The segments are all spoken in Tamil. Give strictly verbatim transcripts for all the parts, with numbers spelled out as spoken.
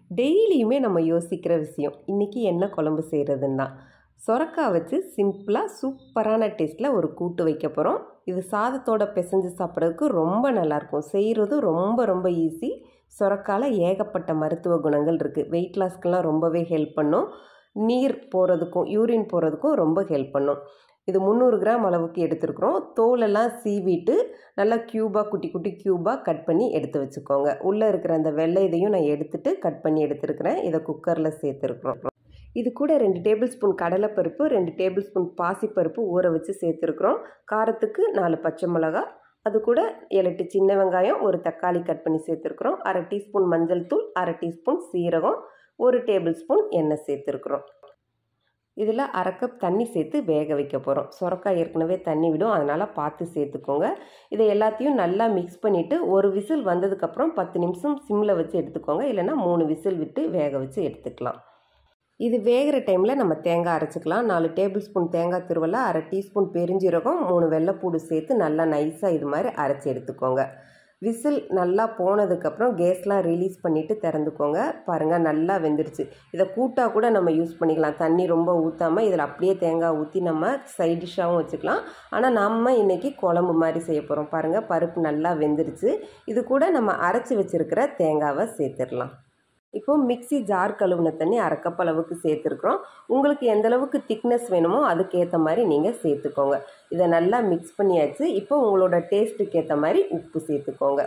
டெய்லியுமே நம்ம யோசிக்கிற விஷயம் இன்றைக்கி என்ன குழம்பு செய்கிறதுன்னு தான். சொரக்காய் வச்சு சிம்பிளாக சூப்பரான டேஸ்ட்டில் ஒரு கூட்டு வைக்க போகிறோம். இது சாதத்தோட பிசைஞ்சு சாப்பிட்றதுக்கு ரொம்ப நல்லாயிருக்கும். செய்கிறதும் ரொம்ப ரொம்ப ஈஸி. சொரக்காயில் ஏகப்பட்ட மருத்துவ குணங்கள் இருக்குது. வெயிட் லாஸ்க்கெல்லாம் ரொம்பவே ஹெல்ப் பண்ணும். நீர் போகிறதுக்கும் யூரின் போகிறதுக்கும் ரொம்ப ஹெல்ப் பண்ணும். இது முந்நூறு கிராம் அளவுக்கு எடுத்துருக்குறோம். தோலெல்லாம் சீவிட்டு நல்லா க்யூபாக குட்டி குட்டி க்யூபாக கட் பண்ணி எடுத்து வச்சுக்கோங்க. உள்ளே இருக்கிற அந்த வெள்ளை இதையும் நான் எடுத்துகிட்டு கட் பண்ணி எடுத்துருக்கிறேன். இதை குக்கரில் சேர்த்துருக்குறோம். இது கூட ரெண்டு டேபிள் ஸ்பூன் கடலைப்பருப்பு, ரெண்டு டேபிள் ஸ்பூன் பாசிப்பருப்பு ஊற வச்சு சேர்த்துருக்குறோம். காரத்துக்கு நாலு பச்சை மிளகா, அது கூட ஏழு எட்டு சின்ன வெங்காயம், ஒரு தக்காளி கட் பண்ணி சேர்த்துருக்குறோம். அரை டீஸ்பூன் மஞ்சள் தூள், அரை டீஸ்பூன் சீரகம், ஒரு டேபிள் ஸ்பூன் எண்ணெய் சேர்த்துருக்குறோம். இதில் அரை கப் தண்ணி சேர்த்து வேக வைக்க போகிறோம். சொரக்காய் ஏற்கனவே தண்ணி விடும், அதனால் பார்த்து சேர்த்துக்கோங்க. இதை எல்லாத்தையும் நல்லா மிக்ஸ் பண்ணிவிட்டு ஒரு விசில் வந்ததுக்கப்புறம் பத்து நிமிஷம் சிம்மில் வச்சு எடுத்துக்கோங்க. இல்லைனா மூணு விசில் விட்டு வேக வச்சு எடுத்துக்கலாம். இது வேகிற டைமில் நம்ம தேங்காய் அரைச்சிக்கலாம். நாலு டேபிள் ஸ்பூன் தேங்காய் துருவலை, அரை டீஸ்பூன் பெருஞ்சீரகம், மூணு வெள்ளைப்பூடு சேர்த்து நல்லா நைஸாக இது மாதிரி அரைச்சி எடுத்துக்கோங்க. விசில் நல்லா போனதுக்கப்புறம் கேஸ்லாம் ரிலீஸ் பண்ணிவிட்டு திறந்துக்கோங்க. பாருங்கள், நல்லா வெந்துருச்சு. இதை கூட்டாக கூட நம்ம யூஸ் பண்ணிக்கலாம். தண்ணி ரொம்ப ஊற்றாமல் இதில் அப்படியே தேங்காய் ஊற்றி நம்ம சைட் டிஷ்ஷாகவும் வச்சுக்கலாம். ஆனால் நம்ம இன்றைக்கி குழம்பு மாதிரி செய்ய போகிறோம். பாருங்கள், பருப்பு நல்லா வெந்துருச்சு. இது கூட நம்ம அரைச்சி வச்சுருக்கிற தேங்காவை சேர்த்துடலாம். இப்போது மிக்சி ஜார் கழுவுன தண்ணி அரை கப் அளவுக்கு சேர்த்துருக்குறோம். உங்களுக்கு எந்த அளவுக்கு திக்னஸ் வேணுமோ அதுக்கேற்ற மாதிரி நீங்கள் சேர்த்துக்கோங்க. இதை நல்லா மிக்ஸ் பண்ணியாச்சு. இப்போ உங்களோட டேஸ்ட்டுக்கு ஏற்ற மாதிரி உப்பு சேர்த்துக்கோங்க.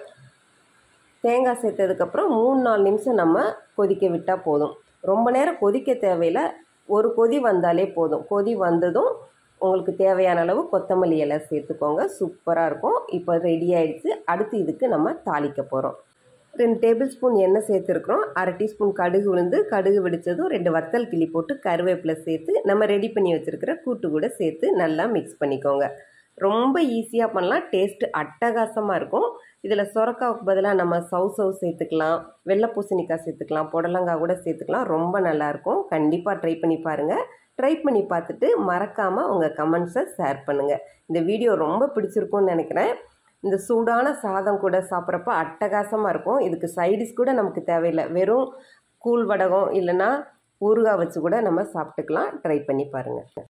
தேங்காய் சேர்த்ததுக்கப்புறம் மூணு நாலு நிமிஷம் நம்ம கொதிக்க விட்டால் போதும். ரொம்ப நேரம் கொதிக்க தேவையில்லை. ஒரு கொதி வந்தாலே போதும். கொதி வந்ததும் உங்களுக்கு தேவையான அளவு கொத்தமல்லி இலை சேர்த்துக்கோங்க. சூப்பராக இருக்கும். இப்போ ரெடி ஆகிடுச்சு. அடுத்து இதுக்கு நம்ம தாளிக்க போகிறோம். ரெண்டு டேபிள் ஸ்பூன் எண்ணெய் சேர்த்துருக்குறோம். அரை டீஸ்பூன் கடுகு உளுந்து, கடுகு வெடித்ததும் ரெண்டு வத்தல் கிள்ளி போட்டு கருவேப்பிலை சேர்த்து நம்ம ரெடி பண்ணி வச்சுருக்கிற கூட்டு கூட சேர்த்து நல்லா மிக்ஸ் பண்ணிக்கோங்க. ரொம்ப ஈஸியாக பண்ணலாம். டேஸ்ட்டு அட்டகாசமாக இருக்கும். இதில் சொரக்காவுக்கு பதிலாக நம்ம சவு சவு சேர்த்துக்கலாம், வெள்ளை பூசணிக்காய் சேர்த்துக்கலாம், புடலங்காய் கூட சேர்த்துக்கலாம். ரொம்ப நல்லாயிருக்கும். கண்டிப்பாக ட்ரை பண்ணி பாருங்கள். ட்ரை பண்ணி பார்த்துட்டு மறக்காமல் உங்கள் கமெண்ட்ஸை ஷேர் பண்ணுங்கள். இந்த வீடியோ ரொம்ப பிடிச்சிருக்கும்னு நினைக்கிறேன். இந்த சூடான சாதம் கூட சாப்பிட்றப்ப அட்டகாசமாக இருக்கும். இதுக்கு சைடிஷ் கூட நமக்கு தேவையில்லை. வெறும் கூழ் வடகம் இல்லைன்னா ஊறுகாய் வச்சு கூட நம்ம சாப்பிட்டுக்கலாம். ட்ரை பண்ணி பாருங்கள்.